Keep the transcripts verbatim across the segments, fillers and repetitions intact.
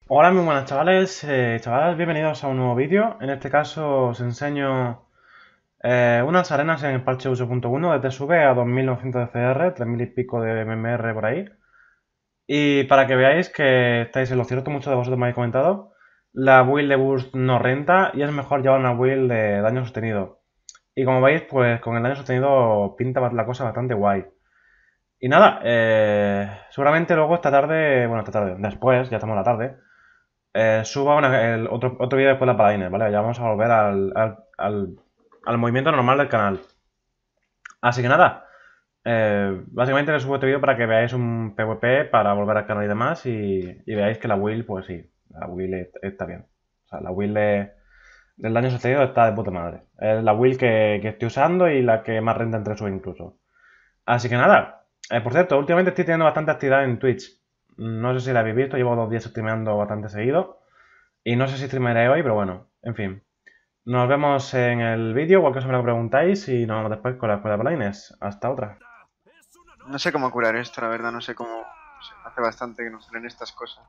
Hola, muy buenas chavales, eh, chavales, bienvenidos a un nuevo vídeo. En este caso os enseño eh, unas arenas en el parche uso punto uno de T sube a dos mil novecientos de C R, tres mil y pico de M M R por ahí. Y para que veáis que estáis en lo cierto, muchos de vosotros me habéis comentado, la build de Burst no renta y es mejor llevar una build de daño sostenido. Y como veis, pues con el daño sostenido pinta la cosa bastante guay. Y nada, eh, seguramente luego esta tarde, bueno, esta tarde, después, ya estamos en la tarde, eh, suba una- el otro, otro vídeo después de la paladines, ¿vale? Ya vamos a volver al, al, al- al movimiento normal del canal. Así que nada, eh, básicamente le subo este vídeo para que veáis un PvP para volver al canal y demás y, y veáis que la build, pues sí, la build est- está bien. O sea, la build de- del daño sostenido está de puta madre. Es la build que, que estoy usando y la que más renta entre sus incluso. Así que nada, eh, por cierto, últimamente estoy teniendo bastante actividad en Twitch. No sé si la habéis visto, llevo dos días streameando bastante seguido. Y no sé si streamaré hoy, pero bueno, en fin. Nos vemos en el vídeo, cualquier cosa me lo preguntáis y nos vemos después con la escuela de Blaines. Hasta otra. No sé cómo curar esto, la verdad, no sé cómo... no sé, hace bastante que nos salen estas cosas.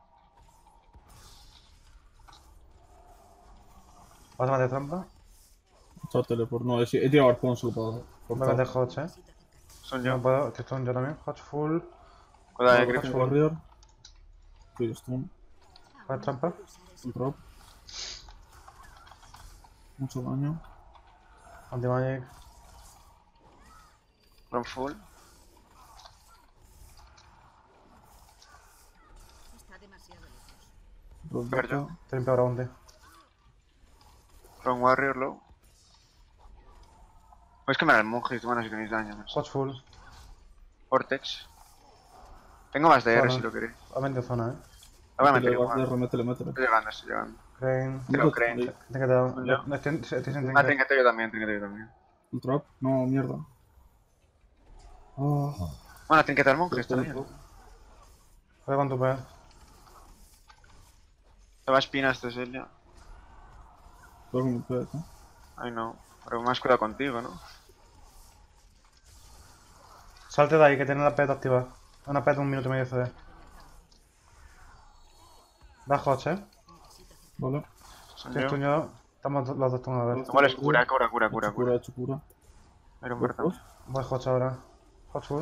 ¿Vas a meter trampa? C'ho teleport, no, he, he tirado arpón solo para Voy a cortar. meter Hodge, eh. Son No yo. puedo, estoy stun yo también. Hodge full. Cuidado, eh, Vale, Grips con full. Warrior. Estoy stun. ¿Puedes trampa? Un drop. Mucho daño. Anti-magic. Run full. Drop Ver yo. bota. Te limpio ahora bounty. Run warrior low. Puedes quemar al monje, bueno, si tenéis daño. No sé. Hodge full. Vortex. Tengo más D R Zona. si lo queréis. Ha vendido zona, eh. Lo voy a meter Métele, vas de igual. R, métele, métele. Estoy llegando, estoy llegando. Crane. Tiro Métele, crane. ahí. Te he quedado. Son yo. No estoy, estoy sin Ah, trinket. trinquete yo también, trinquete yo también. Un trap. No, mierda. Ah, Bueno, trinquete al monje, está Estoy bien. Juega con tu P. Te va a espina este Celia. con mi pet, ¿no? Ay no. Pero más cuidado contigo, ¿no? Salte de ahí, que tiene la P activada. Una P de un minuto y medio C D. Da Hodge, eh. Vale. Son Estoy yo. stun yo. Estamos los dos stun a ver. Igual es cura, cura, cura, He cura, hecho cura, cura. he hecho cura. Era Dos, muerto. dos. Voy Hodge ahora. Hodge full.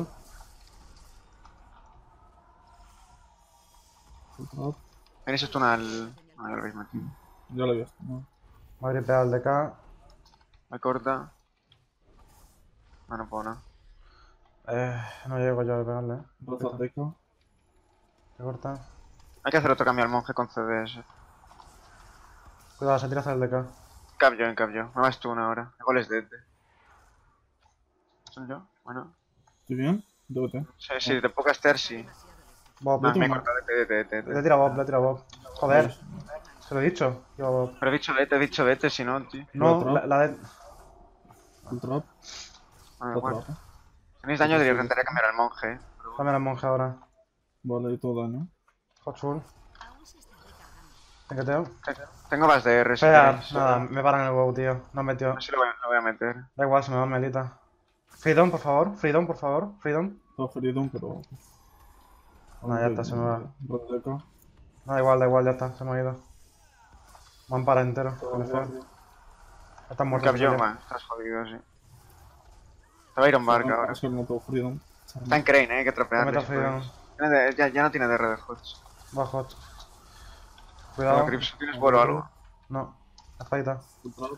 Un trap. Tenéis esto al... No, ya lo habéis metido. Ya lo había visto, ¿no? Voy a gripear al D K. Me corta. Ah, no puedo nada. Eh, no llego yo a pegarle, eh. Raza Deca. Me corta. Hay que hacer otro cambio al monje con C D S. Cuidado, se tira hacia el D K. Cambio, en cambio. Me vas tú una ahora. Igual es dead. ¿Son yo? Bueno. ¿Estoy bien? Débete. Sí, sí, te puedo castear, sí. Bob. No, Yo me tengo corta, vete, vete, vete, Le vete. tira Bob, le tira Bob. Joder, se lo he dicho. Yo Bob. Pero he dicho vete, he dicho vete, si no, tío. No, Otro. la, la de. un trap. Ah, Está igual. trap, ¿eh? Si tenéis daño, diría que intentaría cambiar al monje, eh. Dame la monja ahora. Vale, y todo daño. Hot full. Tenqueteo. Tengo más D R, si Espera, queréis. nada, me paran el WoW, tío. No han metido. No sé si lo voy, a- lo voy a meter. Da igual, se me va Melita. Freedom, por favor. Freedom, por favor. Freedom. Estaba ferido, pero... No, ya está, se me va. Raza Deca. No, da igual, da igual, ya está, se me ha ido. Me han parado entero. Con el feo. Ya están muertos. Cambio, ya. man. Estás jodido, sí. Te va a ir a un barco ahora. Es que no tengo Freedom. Está en Crane, eh. Hay que Te tropearle. meto si Freedom. podéis. Ya, ya no tiene D R de Hots. Va Hot. Bueno, Cuidado. Crips, ¿tienes vuelo o algo? No. Espadita. Un trap.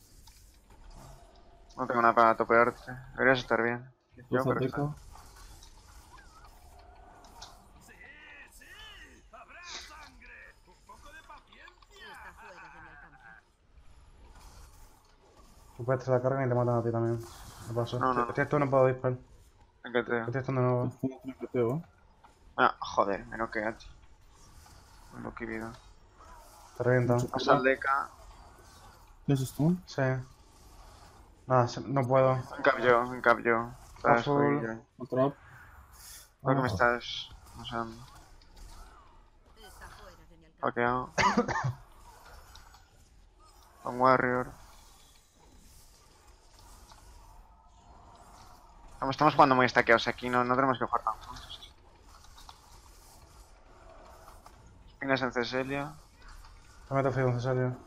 No tengo nada para topearte. Deberías estar bien. Yo, Raza pero Deca. está. Tú puedes te la cargan y te matan a ti también. ¿Qué pasa? No, no. Estoy esto no puedo dispar. ¿En qué te...? Estoy esto de nuevo. Es un trinqueteo, ¿eh? Ah, joder, me noquea, tío. Un lucky vida. Te revientan. Pasa al Deca. ¿Tienes stun? Sí. Nada, se- no puedo. En cambio, en cambio. Estás Azul. jodido. Un trap. Creo que me Ah, estás usando. Hackeado. Un warrior. Estamos, estamos jugando muy stackeados aquí, no, no tenemos que jugar tan juntos. Finas en Ceselia. Me meto frío, en serio.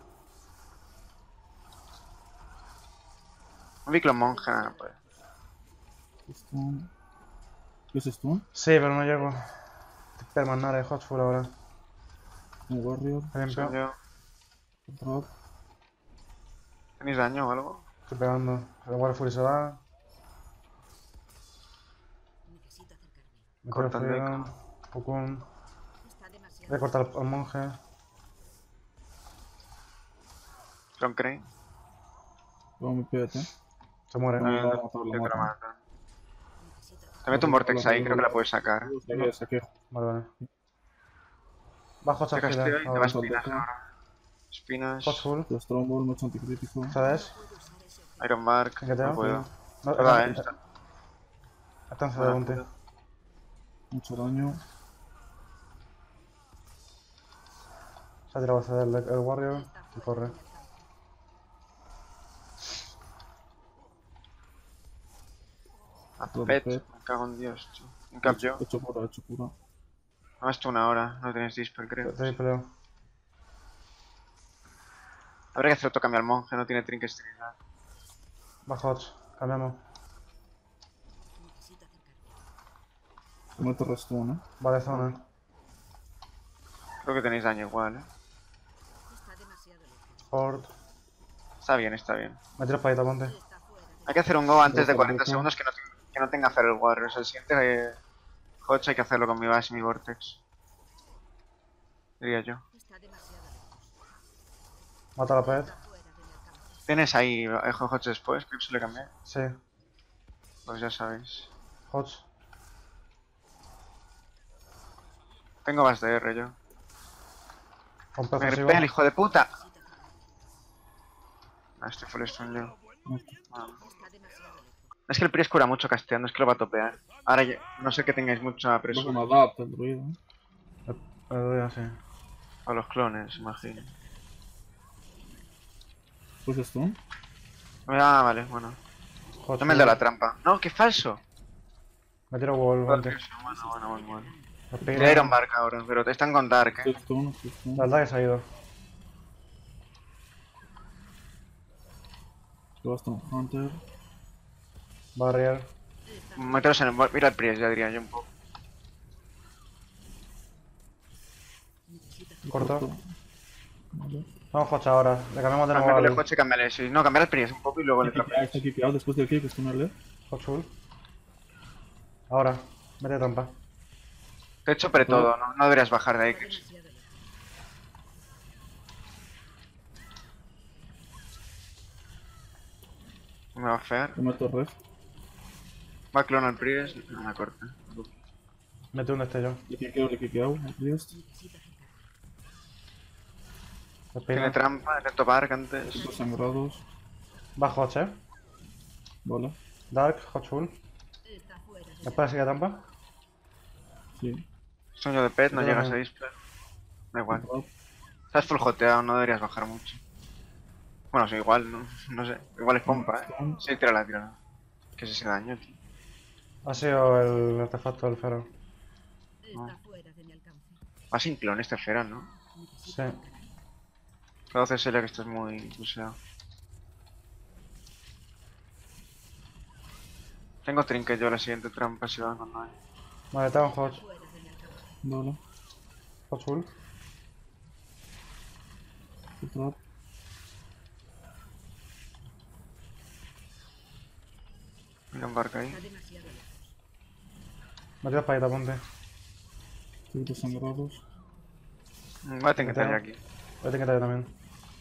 Un Biclon monje, nada, pues. Stun. ¿Qué es stun? Sí, pero no llego. Permanar, hot full ahora. Un warrior. Me Soy limpio. yo. Drop. ¿Tenéis daño o algo? Estoy pegando. El War Fury se va. Necesito acercarme. Me tiro Corta el frío. deco. Pukun. Está demasiado. Voy a cortar al, al monje. John Crane. Luego mi pete. Se muere. No, la no, va a matar, la yo te lo mata. mato. Necesito acercarme. Te meto un vortex ahí, creo que la puedes sacar. Saqué, saqué. Vale, vale. Bajo Te esta castigo gira. y te Ahora. vas espinas ahora. Espinas. Hot full. Los Stromball, mucho anticrítico. ¿Sabes? Iron Bark. ¿En qué te No da? puedo. No, Toda, eh. está- Está. está en C D Buena Bounty. puta. Mucho daño. Se ha tirado a C D el, el Warrior y corre. A Todo Pet. Pet. Me cago en Dios, tío. Un cap yo. Hecho pura, hecho pura. No, esto una hora. No tienes dispel, creo. Te peleo. Habrá que hacer otro cambio al monje, no tiene trinkets trinidad. Va hot. Cambiamos. Necesito acercarme. Te meto restun, eh. Vale, zona. Creo que tenéis daño igual, eh. Está demasiado lejos. Horde. Está bien, está bien. Me tiro espadita, ponte. Está fuera de Hay que hacer un go antes de Rojo, cuarenta rojo. segundos que no, te- que no tenga Feral Warriors. El siguiente eh, Hodge hay que hacerlo con mi base y mi Vortex. Diría yo. Está demasiado lejos. Mata a la pet. Está fuera de mi alcance. ¿Tienes ahí eh, Hodge después? Que se le cambié. Sí. Pues ya sabéis. Hot. Tengo más de R yo. Con Me pez gripé el hijo de puta. Necesito acercarme. Ah, este full stun yo. Ah. Está demasiado lejos. Es que el Priest cura mucho casteando, es que lo va a topear. Ahora ya- no sé que tengáis mucha Vas presión. con adapt el druida, eh. Me doy así. A los clones, imagino. Pues stun. Ah, vale, bueno. Hot. No me el de la trampa. No, qué falso. Me tiro wall, ponte. Bueno, bueno, bueno, bueno. Me Te pega. Iron Bark ahora, pero te están con Dark, Estoy eh. stun, estoy stun. La verdad que se ha ido. Te vas con Hunter. Barrier. Meteros en el... Mira el Priest, ya diría yo un poco. Necesito Corto. Corto. Vale. Vamos hot ahora. Le cambiamos de nuevo Cambiarle al Hodge y cambiarle, sí. No, cambiar el Priest un poco y luego le Está trapeas. kipeado, está kipeado. Después del kick, stunarle. hot full. Ahora. Mete trampa. Te he hecho pre todo, ¿no? No deberías bajar de ahí. que- demasiado lejos. Me va a fear. Te meto ref. Va a clonar el Priest. No me corta. Mete un destello. Le kickeo, le kickeo. al Priest. Necesito acercarme. Me Tiene pega. trampa, intento Bark antes. Cinco sangrados. Va hot, eh. Vale. Dark, hot full. Está fuera de mi Espera, sigue trampa. Sí. Sueño de pet, no Yo llegas a también. dispel. Da igual. Drop. Estás full hoteado, no deberías bajar mucho. Bueno, sí, igual, no, no sé. Igual es pompa, eh. Sí, tírala, tírala. ¿Qué es ese daño, tío? Ha sido el artefacto del Fero. Está fuera de mi alcance. Va sin clon este Feral, ¿no? Necesito Sí. acercarme. Puedo hacer seria que esto es muy buseado. Tengo trinket yo la siguiente trampa si van con nadie. Vale, tengo hot. Fuera de mi alcance. Vale. Hot full. Drop. Mira un barco ahí. Está demasiado lejos. Me tiro espadita, ponte. Cinco sangrados. Mm, Voy a tener que estar ya aquí. Voy a tener que yo también.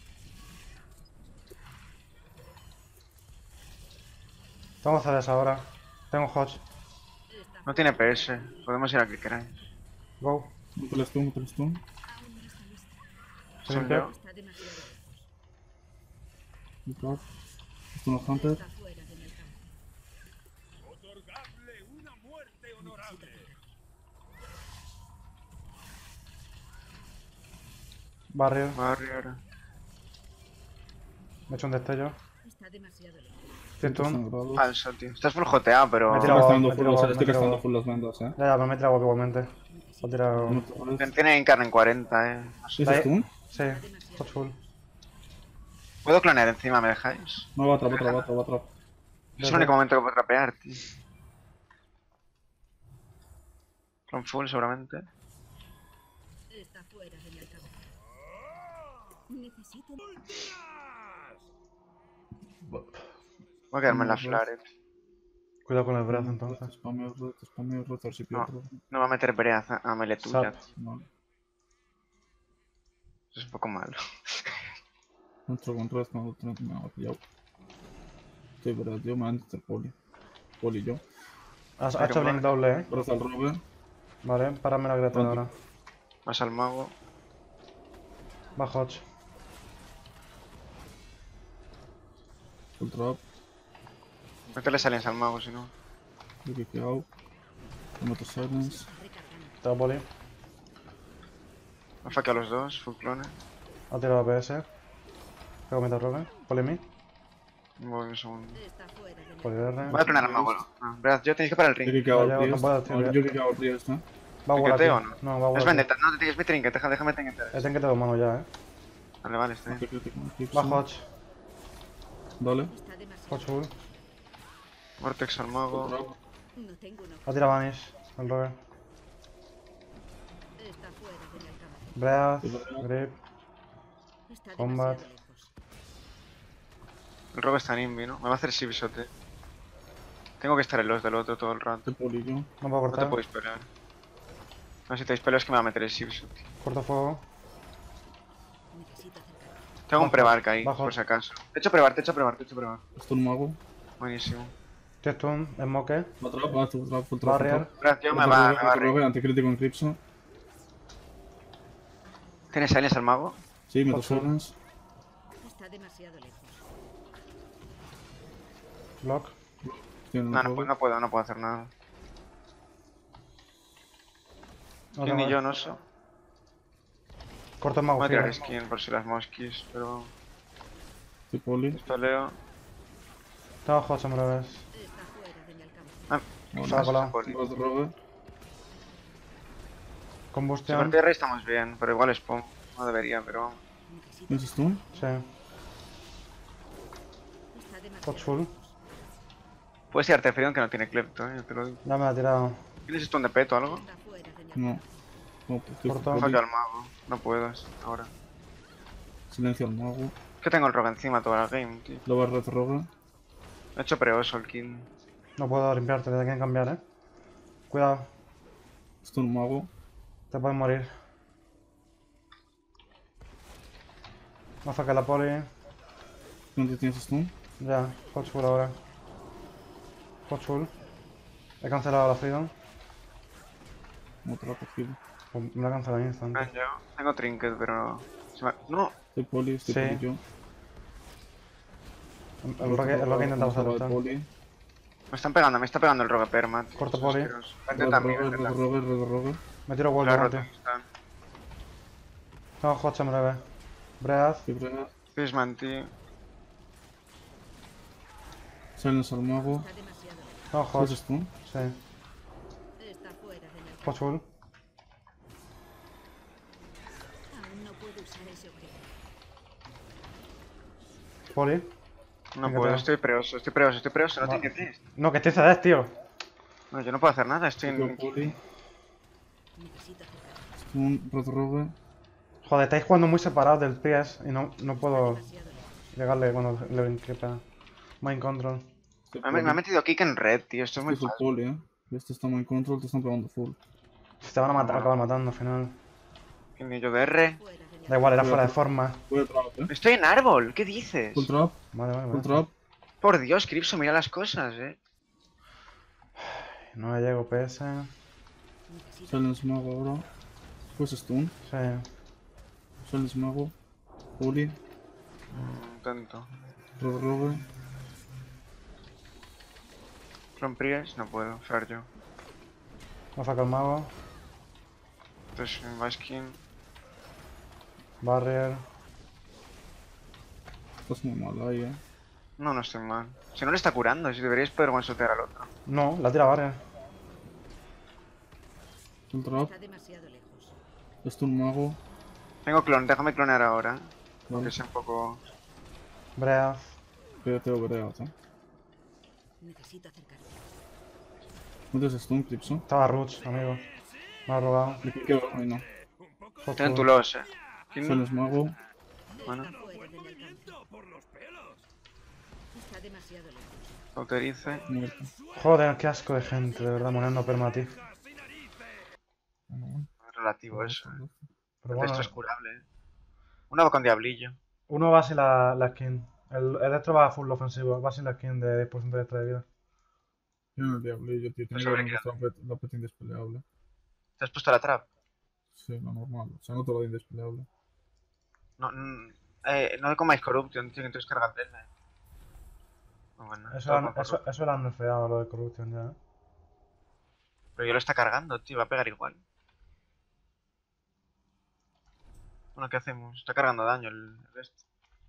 Tengo C Ds ahora. Tengo hot. Está No tiene P S. Podemos ir a que queráis. Go. Meto el stun, meto el stun. aún no está lista. Se Soy limpia. yo. Está demasiado lejos. Drop. Stun a Hunter. Está fuera de mi alcance. Necesito acercarme. Barrier. Barrier. Me he hecho un destello. Está demasiado lejos. Cinco Cierto. sangrados. Falso, tío. Estás full hoteado, pero. Me he Estoy tirado- gastando me full, tiro- o sea, me estoy tiro- gastando full las vendas, eh. Ya, ya, pero me he tirado igualmente. Ha tirado. No te ves. Tiene Incarn en cuarenta, eh. ¿Es stun? Sí, hot full. ¿Puedo clonear encima, me dejáis? No, va atrás, va atrás, va atrás, va atrás. Es el único momento que puedo trapear, tío. Clone full, seguramente. Está fuera de mi alcance. Necesito. Voy a quedarme en la Mm, Flaret. Cuidado con el brazo entonces. Spameo red, spameo red, a ver si No, pierdo. no va a meter Breath a, a Meletuya. Sap. Vale. Eso es un poco malo. Entro con red cuando no me ha pillado. Estoy verdad, yo me voy a meter poli. Poli yo. Has ha Pero hecho blink vale. doble, eh. Red al robe. Vale, párame la greta Pronto. ahora. Vas al mago. Va hot. Full trap. Métele Silence al mago, si no. He kickeado. Me meto silence. Recargando. Tengo poli. Me faqueo a los dos, full clone. Ha tirado P S. Tengo meter rogue. Poli mí. Voy un segundo. Está fuera de mi Poli alcance. R. Voy a clonear al mago. Ah, Breath, yo tenéis que parar el He ring. kickeado No, al ya, no puedo, Priest. tío, Ah, ya. Yo he kickeado al Priest, eh. Va a volar, ¿Piquete tío. o no? No, va a Es volar. vendetta, no te tienes mi trinket, deja, déjame trinketar. El que te lo mano ya, eh. Vale, vale, está Ah, bien. que crítico, eclipse. Va hot. Dale. Está demasiado. Hot full. Vortex al Full mago. trap. No tengo una. Ha tirado Vanish. El rogue. Está fuera de mi alcance. Breath. Sí, verdad. Grip. Está Combat. demasiado lejos. El rogue está en Invi, ¿no? Me va a hacer Sibshot, eh. Tengo que estar en los del otro todo el rato. Este poli yo. No puedo No te cortar. podéis pelear. No, si te dispelo es que me va a meter el Sibshot. Corto fuego. Necesito acercarme. Tengo un Bajo. prebark ahí, Bajo. por si acaso. Te he hecho prebar, te he hecho prebar, te he hecho prebar. Stun mago. Buenísimo. T-stun. Smoke. Va trap, va full trap, full trap. Barrier. Breath, yo me Red va, robe, me va a red reír. robe, anticrítico en Eclipse. ¿Tienes Silence al mago? Sí, meto Hot full. silence. Está demasiado lejos. Block. Tiene No, un no, robe. puedo- no puedo, no puedo hacer nada. No Skin tengo- ni yo no sé. Corto el mago. Voy a tirar fila. skin por si las mosquis, pero... Este poli. Pistoleo. Tengo hot, se me lo ves. Está fuera de mi alcance. Ah, Vale. Estaba colado. poli. Red robe. Si Combustion. por tierra estamos bien, pero igual spawn. No debería, pero vamos. Necesito. ¿Tienes stun? Sí. Está demasiado Hot full. lejos. Puedes ir Artefrion que no tiene Klepto, eh, yo te lo digo. Ya me ha tirado. ¿Tienes stun de peto o algo? Está fuera de mi No. alcance. No, pues estoy Corto. full Me poli. fallo al mago. No puedo es- ahora. Silencio al mago. Es que tengo el rogue encima toda la game, tío. Luego red robe. He hecho preoso el kill. No puedo limpiarte, te que cambiar, eh. Cuidado, Stun mago. te puedes morir. Me ha sacado la poli. ¿Dónde tienes stun? Ya, hot full ahora. Hot full. He cancelado la freedom. Otra cogido. Pues me la he cancelado en instant. Ah, yo tengo trinket, pero... se me- No, Estoy poli, estoy Sí. poli yo. El roque, el roque intentaba Vamos a saltar. poli. me están pegando, me está pegando el rogue perma. tío. Corto Es poli. asqueroso. Red Vente también, robe, vente red también. robe, red robe. Me tiro La vuelta, roto tío. está. Tengo hot, se me lo ve. Breath. Estoy brega. Fishman, tío. Silence al mago. Está demasiado lejos. Tengo hot. ¿Tienes stun? Sí. Está fuera de mi alcance. Hot full. Aún no puedo usar ese objeto. Poli. No Venga, puedo, te- estoy preoso, estoy preoso, estoy preoso, no Va. tiene que No, que estoy C D, tío. No, yo no puedo hacer nada, estoy Yo en... poli. Necesito acercarme. Stun, red robe. Joder, estáis jugando muy separados del P S y no, no puedo Demasiado lejos. llegarle cuando le brinqueta. Mind control. Estoy Me, ha- me ha poli. metido kick en red, tío, esto es muy Estoy full fácil. poli, eh. Este está en control, te están pegando full. Te van a matar, acabar matando al final. Tiene yo de R. Fuera de mi Da igual, era Voy a fuera de por- forma. Voy a trap, eh. Estoy en árbol, ¿qué dices? Full trap, Vale, vale, full vale. trap. Por Dios, Cripso, mira las cosas, eh. No me llego P S. Necesito. Silence mago ahora. Pues stun. Sí. Silence mago. Poli. Intento. Red robe. Clone Priest, no puedo, Fer yo. Me saca el mago. Entonces, Baskin. Barrier. Estás muy mal ahí, eh. No, no estoy mal. Si no le está curando, si deberíais poder one-shotear al otro. No, la tira Barrier. Full trap. Está demasiado lejos. Esto un mago. Tengo clon, déjame clonear ahora. ¿eh? Vale. Que sea un poco. Breath. Espérate o breas, eh. Necesito acercarme. ¿Dónde es Stone Clips, eh? Estaba Roots, amigo. Me ha robado. Me quedo, ay no. Tienen tu los, eh. ¿Quién Son no? es mago. Bueno, Está fuera de mi alcance. Está demasiado lejos. cauterice. Muerto. Joder, qué asco de gente, de verdad, muriendo permati. Bueno, bueno. Es relativo eso. eh. Pero El bueno, destro es curable, eh. Una va con diablillo. uno va sin la, la skin. El, el extra va full ofensivo, va sin la skin de diez por ciento de extra de vida. Tiene el diablillo, tío. Tiene que sobre haber qué puesto la pet- la pet indespeleable. ¿Te has puesto la trap? Sí, la normal. O sea, no te la de indespeleable. No, mm, eh, no comáis corruption, tío, que entonces cargatela. Eh. No, bueno, Eso, todo lo han- con eso, corruption. eso lo han nerfeado, lo de corrupción ya, ¿eh? Pero yo lo está cargando, tío, va a pegar igual. Bueno, ¿qué hacemos? Está cargando daño el, el este.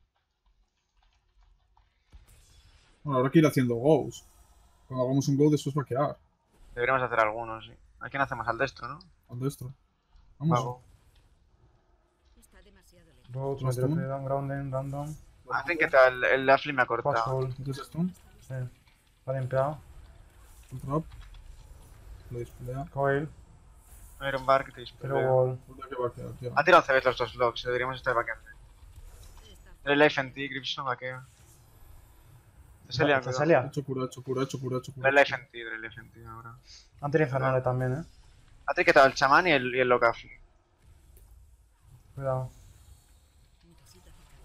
Bueno, habrá que ir haciendo goes. Cuando hagamos un go, después va a quedar. Deberíamos hacer algunos, sí. ¿A quién hacemos? Al destro, ¿no? Al destro. Vamos. Mago. Está demasiado lejos. Roots, Los Meteor Doom. Freedom, Grounding, Random. Hacen que tal, el Lafley me ha Hot cortado. Soul, Entonces Stone. sí. Está limpiado. Full trap. Lo dispelea. Coil, Iron Bar que te Hero dispara. Wall. Puta que va a quedar, tío. Ha tirado once veces los dos logs, eh, deberíamos estar vaqueando. Está El Life en ti, Gripson vaquea. Celia, cuidado. Celia. Hecho cura, hecho cura, hecho cura, hecho cura. El Life en ti, el Life en ti ahora. Antes infernales también, eh. Ha triquetado el chamán y el, y el Locafli. Cuidado. Necesito acercarme.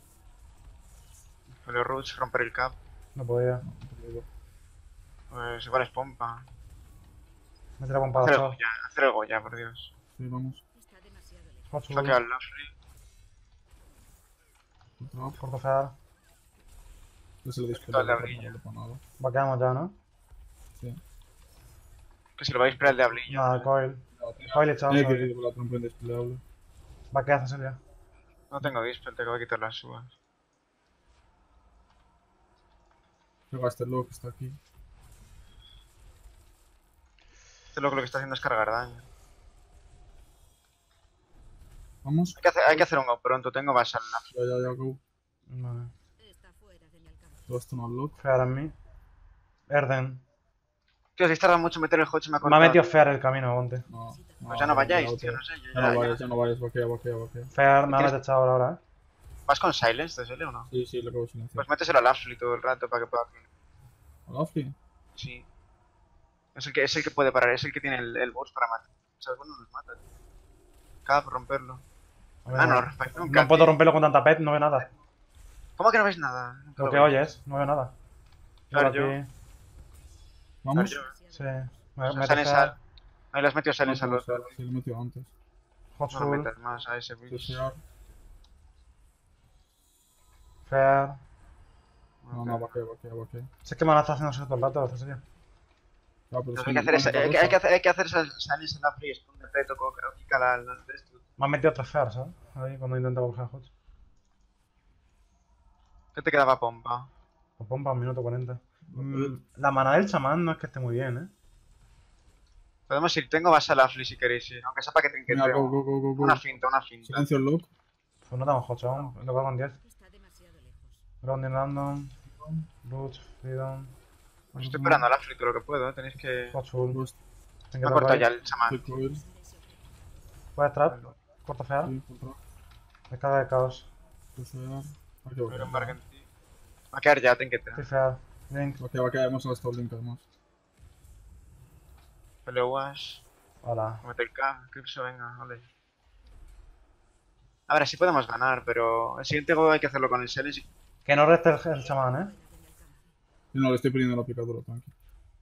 El Roots, romper el cap. No podía. Pues igual es pompa. Meter la pompa de Hacer el sol. Goya, hacer el Goya, por Dios. Sí, vamos. Está demasiado lejos. Hot Soul. Saquea el Lafley. Full trap. Corto fear. Ya se lo Toda dispelea. la No brilla. vale para nada. Vaqueamos ya, ¿no? Sí. Que si lo vais a esperar el diablillo. Nada, Coil. Coil echado. Tiene que sorry. ir con la trampa indespeleable. Vaquea, Celia. No tengo dispel, te acabo de quitar las subas. Llega este lock que está aquí. Este loco lo que está haciendo es cargar daño. Vamos. Hay que hacer, hay que hacer un go pronto, tengo basal en la Ya, ya, ya, go. Vale. Está fuera de mi alcance. Todo esto no al lock. Fear en mí. Erden. Tío, si tarda mucho meter el Hodge me ha Me ha cortado. metido Fear el camino, ponte. No. Pues ya no vayáis, ya, tío, ya. no sé. Yo Ya ya, no ya. vayas, ya no vayas. Vaquea, vaquea, vaquea. Fear me ha ¿Quieres- echado ahora, eh. ¿Vas con Silence de Sele o no? Sí, sí, le acabo de silenciar. Pues méteselo al Lafley todo el rato para que pueda... ¿A Lafley? Sí. Es el que, es el que puede parar, es el que tiene el, el boss para matar. O sea, bueno, nos mata, tío. Cap, romperlo. A ver, Ah, no, no, respecto no puedo romperlo con tanta pet, no veo nada. ¿Cómo que no ves nada? Nunca Lo que veo. oyes, no veo nada. Claro, Yo yo. aquí. Vamos. Claro, Sí. yo. Me, O sea, me Silence Fear. al... Ahí le has metido Silence al No, otro. Sí, lo he metido antes. Hot No lo Soul. metas más a ese bitch. Desear. Fear. No, no, vaquea, vaquea, vaquea. Si es que me la está haciendo eso todo el rato, Celia. Ah, pero Lo es que hay que hacer es, no, hay, no, que- hay que hacer, hay que hacer esa Silence en la free, esconde peto, coca, pica la, la de esto. Me han metido tres Fear, ¿sabes? Ahí cuando intenta buscar Hot. ¿Qué te quedaba pompa? Pues pompa, un minuto cuarenta. Mm, la mana del chamán no es que esté muy bien, eh. Podemos ir, tengo base a la free si queréis ir, aunque sepa que trinquete. Venga, go, go, go, go, go. Una finta, una finta. Silencio el lock. Pues no tengo Hot aún. Lo con diez. Está demasiado lejos. Grounding random. Roots, Freedom. Os estoy esperando a la free todo lo que puedo, ¿eh? Tenéis que... Hot Soul. Ghost. Tengo Me ha que cortado tocar ya ahí. el chamán. Quick coil. Puedes trap. Corto Fear. Sí, contra. Descarga de caos. Desear. Vaquea, Pero en vaquea. Bargenti. Va a quedar ya, trinquete. Estoy Fear. Link. Vaquea, vaquea. Hemos gastado el link además. Peleo Wash. Hola. Mete el K, Cripso, venga, vale. A ver, así podemos ganar, pero el siguiente juego hay que hacerlo con el Celis y... Que no reste el, el chamán, eh. Yo no le estoy poniendo la picadura, tranqui.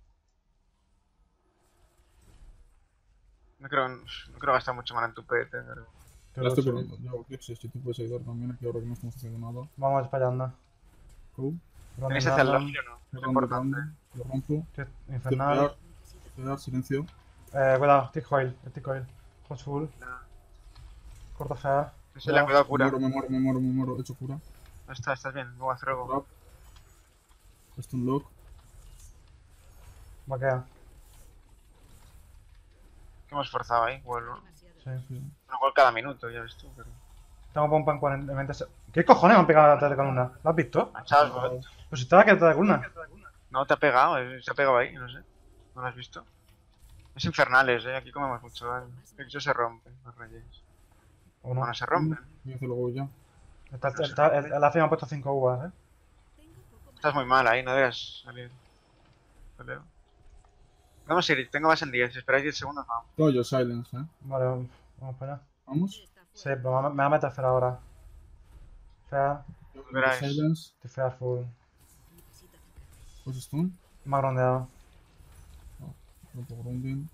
No creo, no creo gastar mucho mana en tu pete, pero... Que La estoy Roots, poniendo. Yo hago clips, si tú puedes ayudar también aquí ahora que no estamos haciendo nada. Vamos para allá, anda. Go. ¿Tenéis Grounding hacia el random. Lafley o no? Lo Es rompo, importante. lo rompo. Estoy Infernal. Desear. Desear, silencio. Eh, cuidado, Tick Coil. Tick Coil. Hot Soul. Nada. Corto Fear. Se le ha cuidado Me cura. muero, me muero, me muero, me muero. He hecho cura. No está, estás bien, luego hacer algo. Trap. Stun lock. Vaquea. Que hemos forzado ahí, vuelvo. Demasiado Sí. Sí. Bueno, gol cada minuto, ya ves tú, pero. Tengo pompa en cuarenta, veinte se- ¿Qué cojones me han pegado detrás de columna? ¿Lo has visto? Machados, bot. Pues si estaba aquí detrás de columna. No te ha pegado, eh, se ha pegado ahí, no sé. ¿No lo has visto? Es infernales, eh. Aquí comemos mucho daño. Eso se rompe, los reyes. ¿O no? Bueno, se rompen. Voy a hacer luego ya. Está, está, el, el A F I me ha puesto cinco uvas, ¿eh? Tengo poco más. Estás muy mal ahí, no debes salir. Peleo. Vamos a ir, tengo más en diez. Si esperáis diez segundos, vamos. Tengo yo silence, eh. Vale, vamos para allá. Vamos. Está Sí, fuera. pero me, me va a meter Fer ahora. Fer, Yo tengo Veráis. silence. estoy Fer full. Necesito acercarme. Pues stun. Me ha grondeado. Rompo grounding.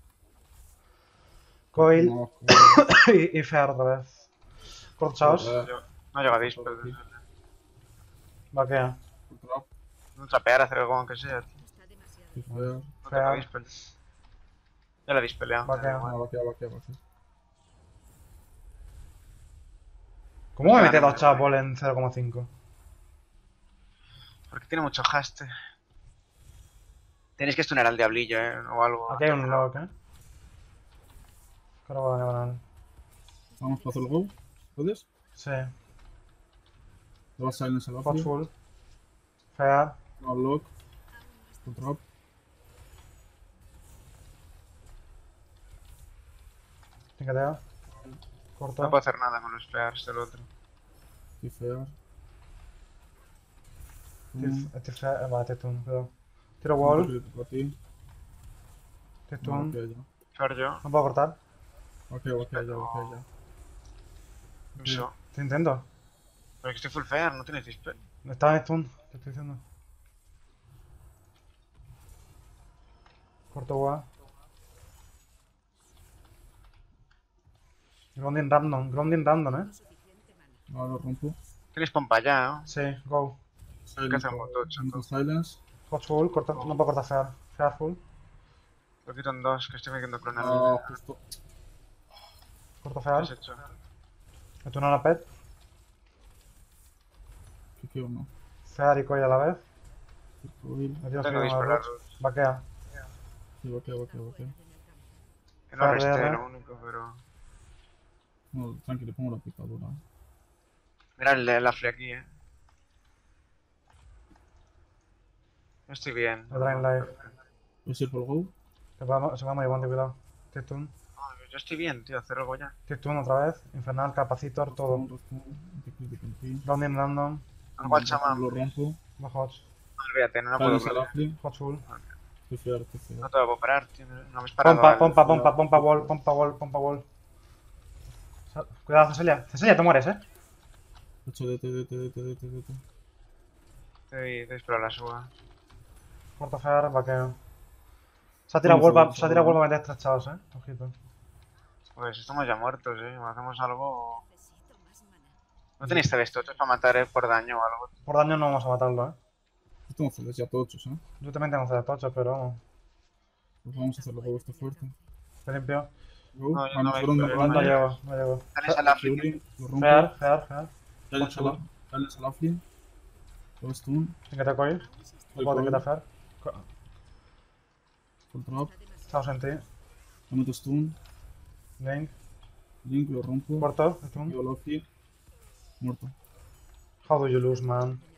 Coil No, y, y Fer otra vez. Corchaos. joder. Yo- No llega a dispel. Vaquea. Full trap. No trapear, hacer algo aunque sea, tío. Está demasiado Sí, lejos. fire. No tengo Fea. dispel. Ya la he dispeleado. Va a quedar. da igual. Ah, va a quedar, va a quedar, va a quedar. ¿Cómo me mete Claro, dos chapol en cero coma cinco? Porque tiene mucho haste. Tenéis que stunear al diablillo, eh, o algo. Aquí hay un lock, ¿eh? Creo que va a ganar. Vamos para hacer el go. ¿Puedes? Sí. Le va silence al Hot Afri. full. Fer. No lock. Full trap. Tinqueteo. Corto. No puedo hacer nada con los flares del otro. Sí, fair. Tif- Estoy Fer. eh, Vale, Testun, cuidado. Tiro wall. Para ti. No, va a Testun. quedar ya. Fer yo. No puedo cortar. Va a quedar, va a quedar ya, va a quedar ya. Eso. Te intento. Pero que estoy full fair, no tienes dispel. Estaba en stun. Te estoy diciendo. Corto wall. Grounding random. Grounding random, ¿eh? Suficiente mana. Ahora lo rompo. Tienes pompa ya, ¿no? Sí, go. Silence. hacer un motocho, Vamos a entonces. silence. Hot full. Corto. No puedo cortar Fer. Fer full. Lo quito en dos, que estoy metiendo clon al Ah, justo. Corto ¿Qué has Fer. hecho? Meto una pet. ¿Qué quiero no? Fer y coil a la vez. Coil. Metido Tengo en dispel la a Roots. Roots. Vaquea. Sí, va a quedar, va a quedar, va a Fuera quedar. de mi alcance. Que no resté, Fer, lo único, pero. No, tranqui, le pongo la picadura. Mira el de Lafley aquí, eh. No estoy bien. El Drain Life. Voy a ir por el go. Se va, se va muy bueno, cuidado. Testun. No, yo estoy bien, tío, hacer algo ya. Testun otra vez. Infernal, Capacitor, todo. Restun, restun. Grounding random. Algo al chamán. Lo rompo. No hots. No, olvídate, no, no puedo. Silence al Afri. Hot full. Estoy fiar, estoy fiar. No te voy a parar, tío. No me has parado. Pompa, al- pompa, pompa, pompa wall, pompa wall, pompa wall. Sal- Cuidado, Ceselia. Ceselia, te mueres, eh. Hecho D T, D T, D T, D T, D T. Te doy te doy espero la suba. Corto Fer, vaqueo. Se ha tirado Vamos a vuelva, ver, se ha a tirado ver. vuelva a meter estrechados, eh. Ojito. Pues estamos ya muertos, eh. O hacemos algo. Necesito más mana. No tenéis C B esto, para matar, eh, por daño o algo. Por daño no vamos a matarlo, eh. Yo tengo celes ya tochos, eh. Yo también tengo C D tocho, pero vamos. Pues vamos a hacer el go este fuerte. Te limpio. Go. No, yo Vamos, no me- ronda, pero No, no ronda. llego, no llego. Tenéis al Lafley. Fury, lo rompo. Fear, fear, fear. Silence al Silence al Afri. Lo stun. Sin que te coil. Voy Puedo que te coil. fear. Full trap. Estamos en ti. Le meto stun. Link. Link, lo rompo. Corto. Stun. Yo lo Afri. Muerto. How do you lose, man?